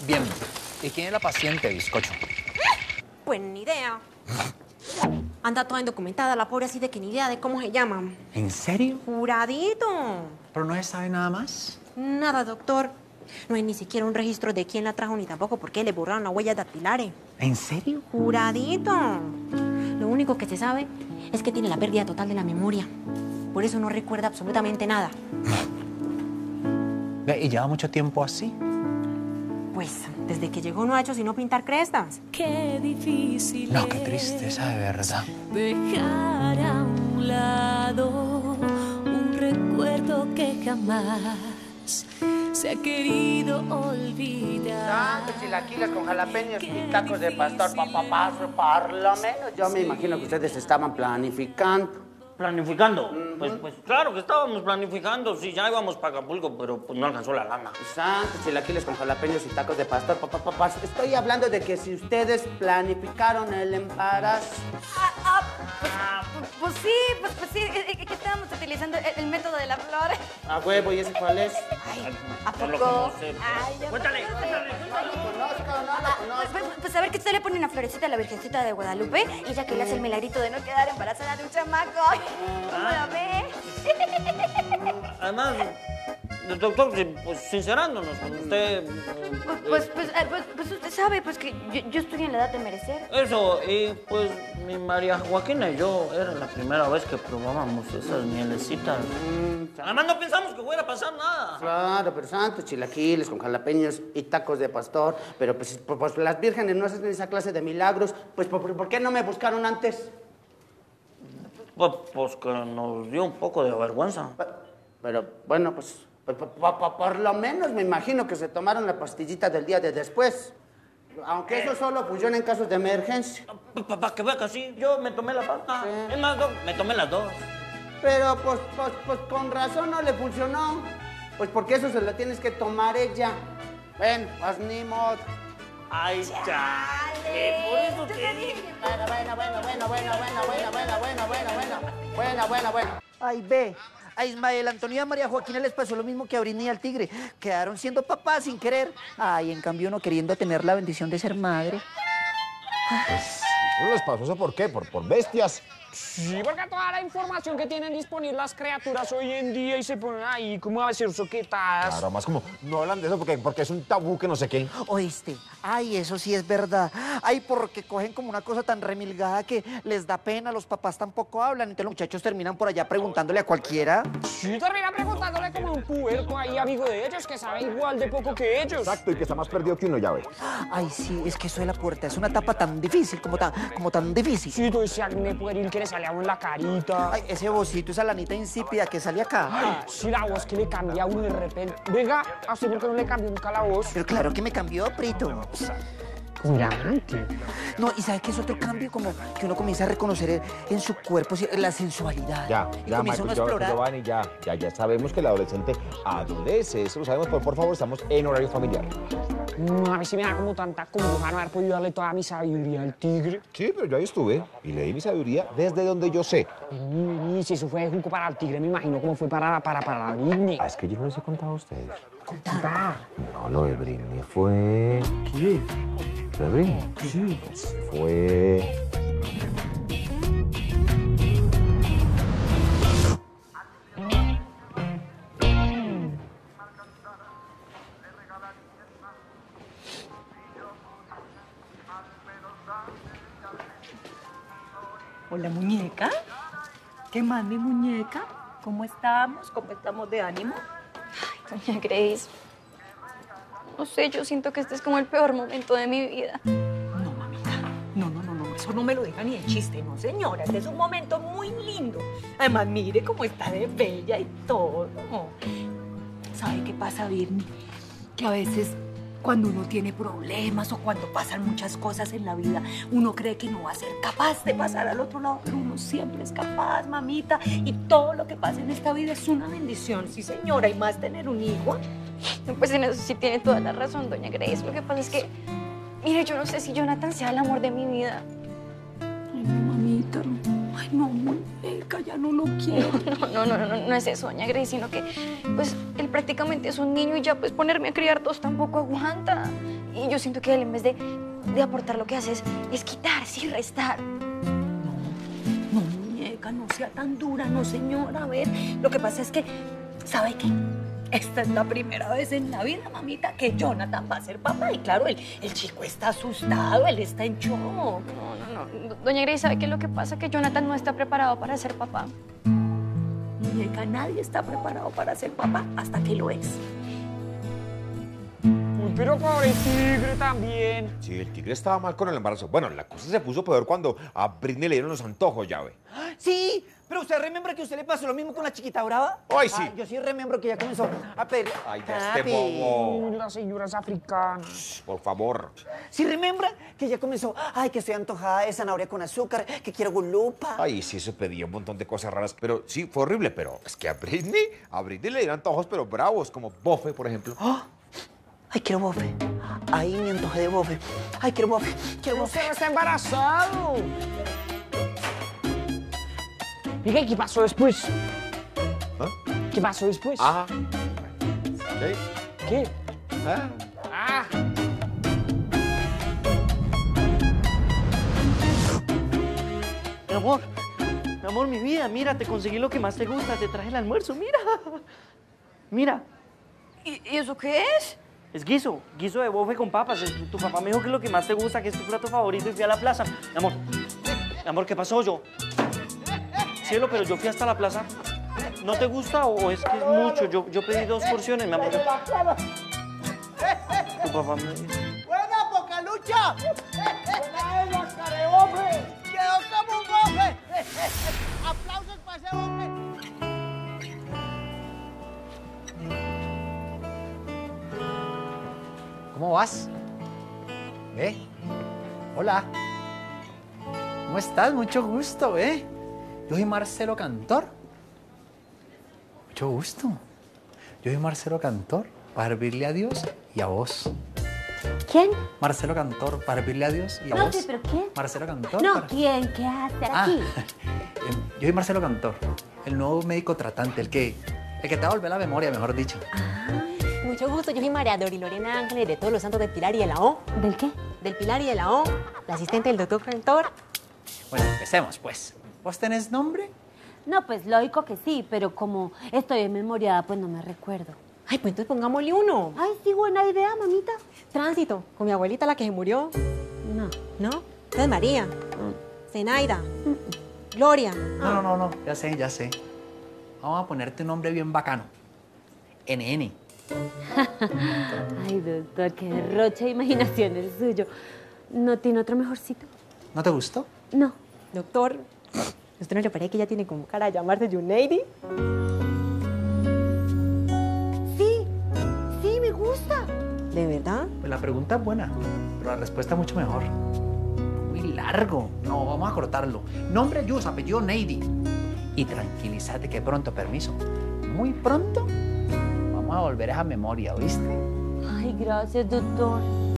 Bien. ¿Y quién es la paciente, bizcocho? Pues ni idea. Anda toda indocumentada la pobre, así de que ni idea de cómo se llama. ¿En serio? Juradito. ¿Pero no se sabe nada más? Nada, doctor. No hay ni siquiera un registro de quién la trajo ni tampoco por qué le borraron las huellas dactilares. ¿En serio? Juradito. Lo único que se sabe es que tiene la pérdida total de la memoria. Por eso no recuerda absolutamente nada. ¿Y lleva mucho tiempo así? Pues desde que llegó no ha hecho sino pintar crestas. Qué difícil. No, qué tristeza de verdad. Dejar a un lado un recuerdo que jamás se ha querido olvidar. Tantos chilaquiles con jalapeños y tacos de pastor, por lo menos. Yo me imagino que ustedes estaban planificando. ¿Planificando? Pues claro que estábamos planificando. Sí, ya íbamos para Acapulco, pero pues no alcanzó la lana. Tantos chilaquiles con jalapeños y tacos de pastor, Estoy hablando de que si ustedes planificaron el embarazo. Pues sí, que estábamos utilizando el método de la flor. A huevo, ¿y ese cuál es? Ay, ¿a Por lo poco? que no sé. Ay, ya Cuéntale. Pues a ver que usted le pone una florecita a la Virgencita de Guadalupe y ella que le hace el milagrito de no quedar embarazada de un chamaco. ¿Cómo la ve? Además, doctor, pues sincerándonos con usted... Pues usted sabe pues que yo estoy en la edad de merecer. Eso, y pues mi María Joaquina y yo era la primera vez que probábamos esas mielecitas. Además no pensamos que fuera a pasar nada. Claro, pero santos chilaquiles con jalapeños y tacos de pastor. Pero pues las vírgenes no hacen esa clase de milagros. Pues ¿por qué no me buscaron antes? Pues que nos dio un poco de vergüenza. Pero bueno, pues por lo menos me imagino que se tomaron la pastillita del día de después. Aunque eso solo funciona en casos de emergencia. Para que vea que sí, yo me tomé la pasta. Sí. Es más, me tomé las dos. Pero pues con razón no le funcionó. Pues porque eso se lo tienes que tomar ella. Ven, pues ni modo. Ay, chale, por eso te dije. Bueno. Ay, ve. A Ismael Antonio y a María Joaquina les pasó lo mismo que a Britney y al tigre. Quedaron siendo papás sin querer. Ay, en cambio uno queriendo tener la bendición de ser madre. ¿No les pasó eso por qué? ¿Por bestias? Sí, porque toda la información que tienen disponible las criaturas hoy en día y se ponen ahí como a hacer soquetadas. Claro, más como no hablan de eso porque es un tabú que no sé qué. ¿Oíste? Ay, eso sí es verdad. Ay, porque cogen como una cosa tan remilgada que les da pena, los papás tampoco hablan. Entonces los muchachos terminan por allá preguntándole a cualquiera. Sí, terminan preguntándole como un puerco ahí, amigo de ellos, que sabe igual de poco que ellos. Exacto, y que está más perdido que uno, ya ve. Ay, sí, es que eso de la puerta es una etapa tan difícil, como tan difícil. Sí, todo ese acné pueril que le sale a uno en la carita. Ay, ese vocito, esa lanita insípida que sale acá. Ay, sí, la voz que le cambia a uno de repente. Venga, ¿a usted por qué no le cambió nunca la voz? Pero claro que me cambió, Prito. Como la amante. No, y ¿sabe qué es otro cambio? Como que uno comienza a reconocer en su cuerpo la sensualidad. Ya, comienza uno a explorar. Giovanni, ya sabemos que el adolescente adolece. Eso lo sabemos, pero por favor, estamos en horario familiar. A mí sí me da como tanta congoja no haber podido darle toda mi sabiduría al tigre. Sí, pero yo ahí estuve y le di mi sabiduría desde donde yo sé. Y si eso fue de juco para el tigre, me imagino cómo fue para la Britney. Ah, es que yo no les he contado a ustedes. Contar. No, lo de Britney fue... ¿Qué? ¿Lo de Britney? Sí. Fue... Hola, muñeca. ¿Qué más, mi muñeca? ¿Cómo estamos? ¿Cómo estamos de ánimo? Ay, doña Grace. No sé, yo siento que este es como el peor momento de mi vida. No, mamita. No. Eso no me lo deja ni de chiste, no, señora. Este es un momento muy lindo. Además, mire cómo está de bella y todo. ¿Sabe qué pasa, Birni? Que a veces cuando uno tiene problemas o cuando pasan muchas cosas en la vida, uno cree que no va a ser capaz de pasar al otro lado, pero uno siempre es capaz, mamita. Y todo lo que pasa en esta vida es una bendición, sí, señora, y más tener un hijo. Pues en eso sí tiene toda la razón, doña Grace. Lo que pasa es que, mire, yo no sé si Jonathan sea el amor de mi vida. Ay, no, mamita. Ay, no, muñeca, ya no lo quiero. No es eso, doña Grace, sino que, pues, él prácticamente es un niño y ya, pues, ponerme a criar dos tampoco aguanta. Yo siento que él, en vez de aportar, lo que hace es quitar, sí, restar. No, muñeca, no sea tan dura, no, señora. A ver, lo que pasa es que, ¿sabe qué? Esta es la primera vez en la vida, mamita, que Jonathan va a ser papá. Y claro, el chico está asustado, él está en shock. No. Doña Grace, ¿sabe qué es lo que pasa? Que Jonathan no está preparado para ser papá. Muñeca, nadie está preparado para ser papá hasta que lo es. Uy, pero pobre tigre también. Sí, el tigre estaba mal con el embarazo. Bueno, la cosa se puso peor cuando a Britney le dieron los antojos, ya ve. Sí, pero usted remembra que a usted le pasó lo mismo con la chiquita brava. Ay, sí. Yo sí remembro que ya comenzó a pedir. Ay, ya este bobo. Uy, las señoras africanas. Por favor. Sí remembra que ya comenzó. Ay, que estoy antojada de zanahoria con azúcar, que quiero gulupa. Ay, sí, eso pedía un montón de cosas raras. Pero sí, fue horrible. Pero es que a Britney le dieron antojos, pero bravos, como bofe, por ejemplo. Ay, quiero bofe. Ay, me antojé de bofe. Ay, quiero bofe. Quiero bofe. ¡Usted no está embarazado! ¿Y qué pasó después? ¿Ah? ¿Qué pasó después? Ah. ¿Sí? ¿Qué? Ah. ¡Ah! Mi amor, mi vida, mira, te conseguí lo que más te gusta, te traje el almuerzo, mira. Mira, ¿Y eso qué es? es guiso de bofe con papas. Tu papá me dijo que es lo que más te gusta, que es tu plato favorito y fui a la plaza. Mi amor, ¿qué pasó yo? Cielo, pero yo fui hasta la plaza. ¿No te gusta o es que es mucho? Yo pedí 2 porciones, mi amor. Tu papá me dijo. ¡Buena, Bocalucha! ¡Buena es la careofe! ¡Quedó como un bofe! ¡Aplausos para ese bofe! ¿Cómo vas? Hola. ¿Cómo estás? Mucho gusto, Yo soy Marcelo Cantor. Mucho gusto. Yo soy Marcelo Cantor, para servirle a Dios y a vos. ¿Quién? Marcelo Cantor, para servirle a Dios y a No, vos. sí, pero ¿quién? Marcelo Cantor. No, ¿quién? ¿Qué hace aquí? Yo soy Marcelo Cantor, el nuevo médico tratante, el que te va a volver la memoria, mejor dicho. Mucho gusto, yo soy María Dori Lorena Ángeles de todos los santos del Pilar y de la O. ¿Del qué? Del Pilar y de la O, la asistente del doctor Cantor. Bueno, empecemos, pues. ¿Vos tenés nombre? No, pues lógico que sí, pero como estoy en memoria, pues no me recuerdo. Ay, pues entonces pongámosle uno. Ay, sí, buena idea, mamita. Tránsito, con mi abuelita, la que se murió. No. ¿No? Entonces María. Zenaida. Gloria. No. Ya sé. Vamos a ponerte un nombre bien bacano. NN. Ay, doctor, qué derroche de imaginación el suyo. ¿No tiene otro mejorcito? ¿No te gustó? No. Doctor, ¿usted no le parece que ella tiene como cara de llamarse Junaidi? Sí, me gusta. ¿De verdad? Pues la pregunta es buena, pero la respuesta es mucho mejor. Muy largo. No, vamos a cortarlo. Nombre Yus, apellido Neidy. Y tranquilízate que pronto, permiso, muy pronto vamos a volver a esa memoria, ¿oíste? Ay, gracias, doctor.